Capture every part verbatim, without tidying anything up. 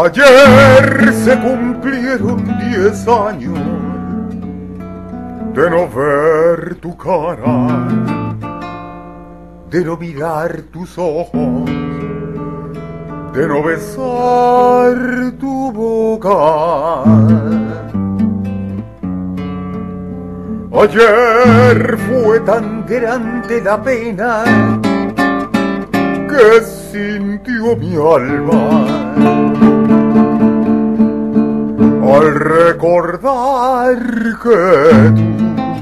Ayer se cumplieron diez años de no ver tu cara, de no mirar tus ojos, de no besar tu boca. Ayer fue tan grande la pena que sintió mi alma al recordar que tú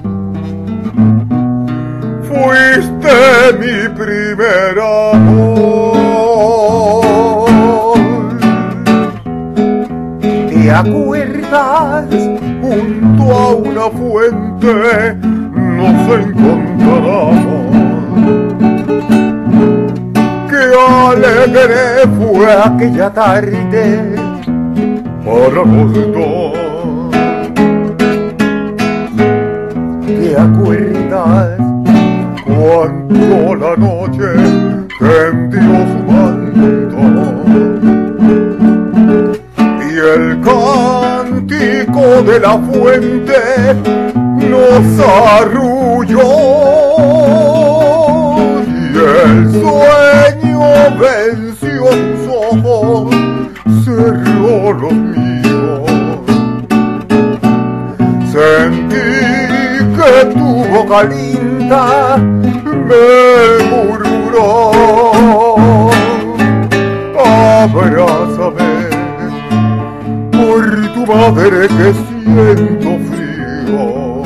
fuiste mi primer amor. ¿Te acuerdas? Junto a una fuente nos encontramos. Qué alegre fue aquella tarde para los dos. ¿Te acuerdas cuando la noche tendió su manto y el cántico de la fuente nos arrulló y el sueño venció tus ojos, cerró los míos? Sentí que tu boca linda me murmuró: abrázame, por tu madre que siento frío.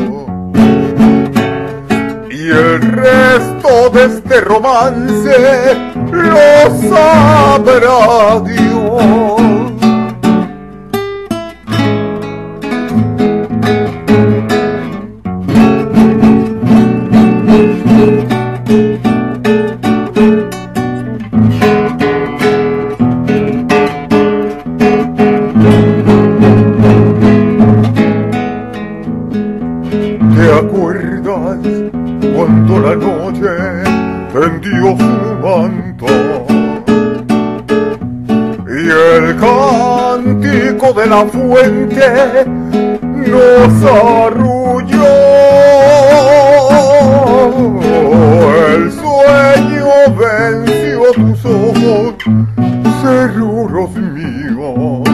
Y el resto de este romance lo sabrá Dios. ¿Te acuerdas cuando la noche tendió su manto y el cántico de la fuente nos arrulló? El sueño venció tus ojos, cerró los míos.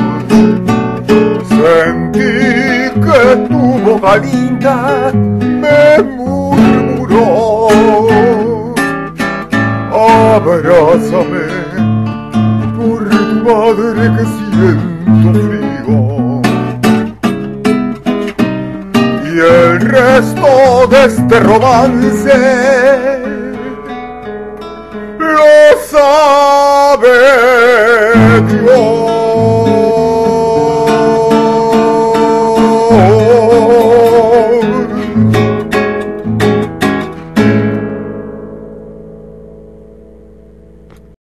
Sentí que tu boca linda me murmuró: abrázame, por tu madre que siento frío. Y el resto de este romance lo sabe